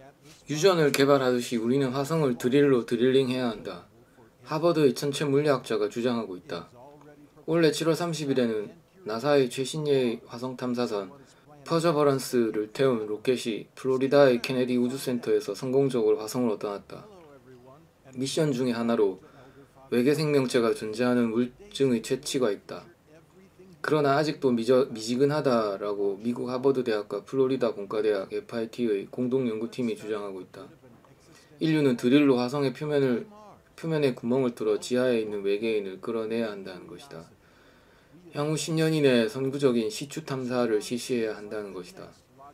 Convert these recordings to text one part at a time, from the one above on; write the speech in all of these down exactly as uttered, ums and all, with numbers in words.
유전을 개발하듯이 우리는 화성을 드릴로 드릴링해야 한다. 하버드의 천체 물리학자가 주장하고 있다. 올해 칠월 삼십일에는 나사의 최신鋭화성 탐사선 퍼저버런스를 태운 로켓이 플로리다의 케네디 우주센터에서 성공적으로 화성으로 떠났다. 미션 중의 하나로 외계 생명체가 존재하는 물증의 채취가 있다. 그러나 아직도 미저, 미지근하다라고 미국 하버드 대학과 플로리다 공과대학 에프아이티의 공동연구팀이 주장하고 있다. 인류는 드릴로 화성의 표면을, 표면에 구멍을 뚫어 지하에 있는 외계인을 끌어내야 한다는 것이다. 향후 십 년 이내에 선구적인 시추 탐사를 실시해야 한다는 것이다.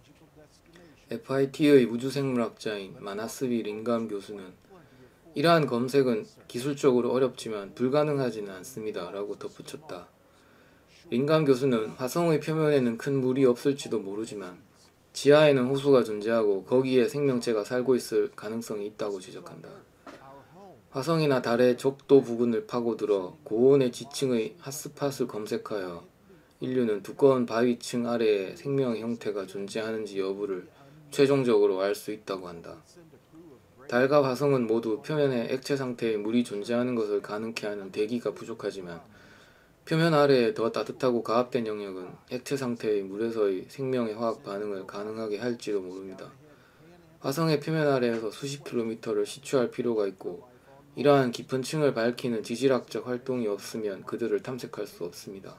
에프아이티의 우주생물학자인 마나스비 링감 교수는 이러한 검색은 기술적으로 어렵지만 불가능하지는 않습니다 라고 덧붙였다. 링감 교수는 화성의 표면에는 큰 물이 없을지도 모르지만 지하에는 호수가 존재하고 거기에 생명체가 살고 있을 가능성이 있다고 지적한다. 화성이나 달의 적도 부근을 파고들어 고온의 지층의 핫스팟을 검색하여 인류는 두꺼운 바위층 아래에 생명의 형태가 존재하는지 여부를 최종적으로 알 수 있다고 한다. 달과 화성은 모두 표면에 액체 상태의 물이 존재하는 것을 가능케 하는 대기가 부족하지만 표면 아래에 더 따뜻하고 가압된 영역은 액체 상태의 물에서의 생명의 화학 반응을 가능하게 할지도 모릅니다. 화성의 표면 아래에서 수십 킬로미터를 시추할 필요가 있고 이러한 깊은 층을 밝히는 지질학적 활동이 없으면 그들을 탐색할 수 없습니다.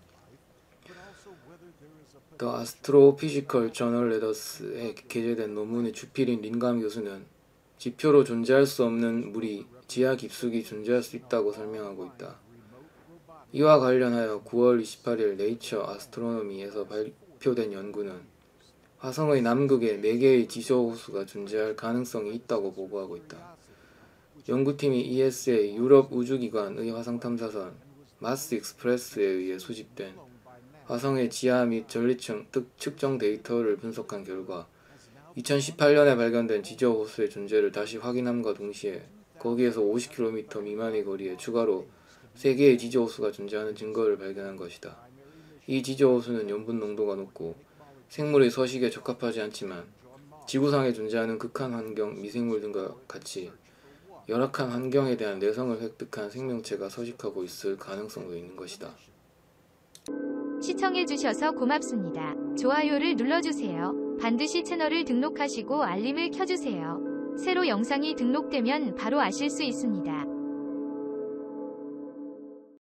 The Astrophysical Journal Letters에 게재된 논문의 주필인 린감 교수는 지표로 존재할 수 없는 물이 지하 깊숙이 존재할 수 있다고 설명하고 있다. 이와 관련하여 구월 이십팔일 네이처 아스트로노미에서 발표된 연구는 화성의 남극에 네 개의 지저 호수가 존재할 가능성이 있다고 보고하고 있다. 연구팀이 이에스에이 유럽 우주기관의 화성탐사선 마스 익스프레스에 의해 수집된 화성의 지하 및 전리층 측정 데이터를 분석한 결과 이천십팔년에 발견된 지저 호수의 존재를 다시 확인함과 동시에 거기에서 오십 킬로미터 미만의 거리에 추가로 세 개의 지저 호수가 존재하는 증거를 발견한 것이다. 이 지저 호수는 염분 농도가 높고 생물의 서식에 적합하지 않지만 지구상에 존재하는 극한 환경 미생물 등과 같이 열악한 환경에 대한 내성을 획득한 생명체가 서식하고 있을 가능성도 있는 것이다. 시청해주셔서 고맙습니다. 좋아요를 눌러주세요. 반드시 채널을 등록하시고 알림을 켜주세요. 새로 영상이 등록되면 바로 아실 수 있습니다.